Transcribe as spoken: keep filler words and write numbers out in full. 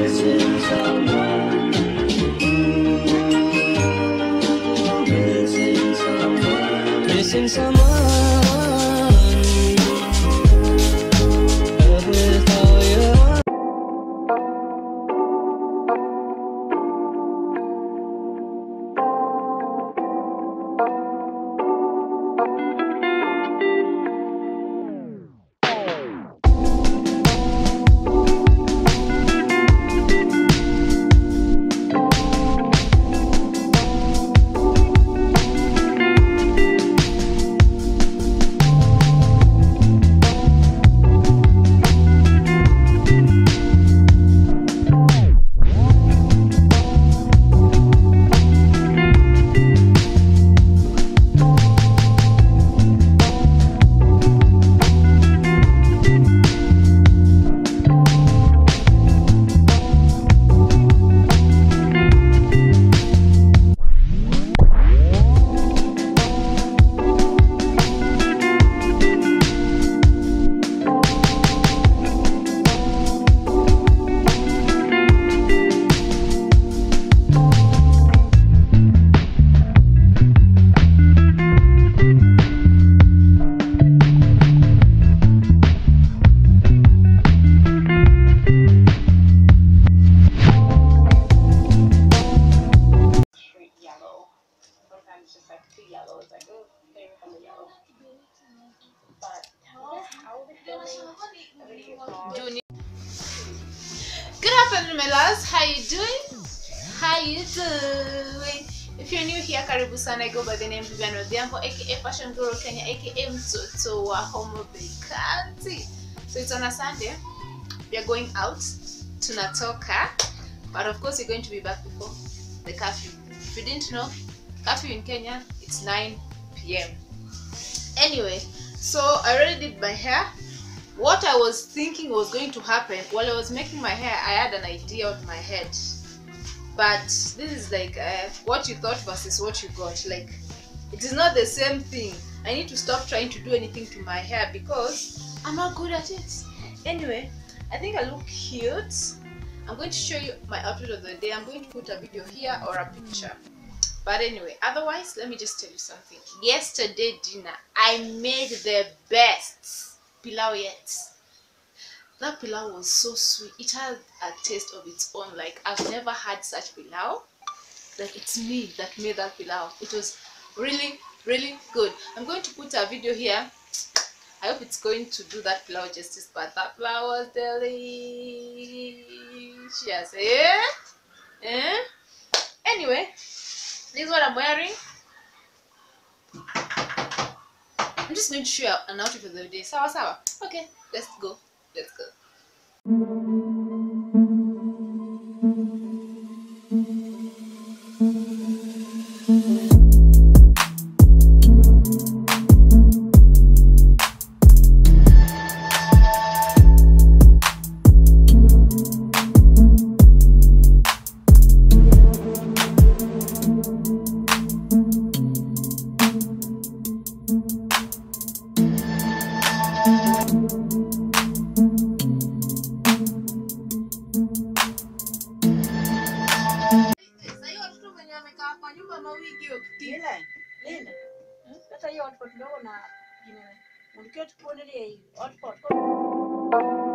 missing someone. Missing someone. Missing someone. With all your it's just like too yellow. It's like, oh, maybe from the yellow. But how how are they feeling? Good afternoon, my loves. How you doing? How you doing? If you're new here, karibu sana. I go by the name Vivian Odhiambo, aka Fashion Guru Kenya, aka Mtoto wa Homa Bay County. So it's on a Sunday. We are going out. Tunatoka. But of course, we're going to be back before the curfew. If you didn't know, curfew in Kenya, it's nine p m Anyway, so I already did my hair. What I was thinking was going to happen while I was making my hair, I had an idea on my head. But this is like uh, what you thought versus what you got. Like, it is not the same thing. I need to stop trying to do anything to my hair because I'm not good at it. Anyway, I think I look cute. I'm going to show you my outfit of the day. I'm going to put a video here or a picture. But anyway, otherwise, let me just tell you something. Yesterday dinner, I made the best pilau yet. That pilau was so sweet. It had a taste of its own. Like, I've never had such pilau. Like, it's me that made that pilau. It was really, really good. I'm going to put a video here. I hope it's going to do that pilau justice, but that pilau was delicious. Eh? Eh? Anyway, this is what I'm wearing. I'm just going to show you an outfit for the day. Sawa sawa. Okay, let's go. Let's go. Lila, Lila. Hata hiyo hotpot ndogo na jinene. Ulikiwa tukuone ile hotpot.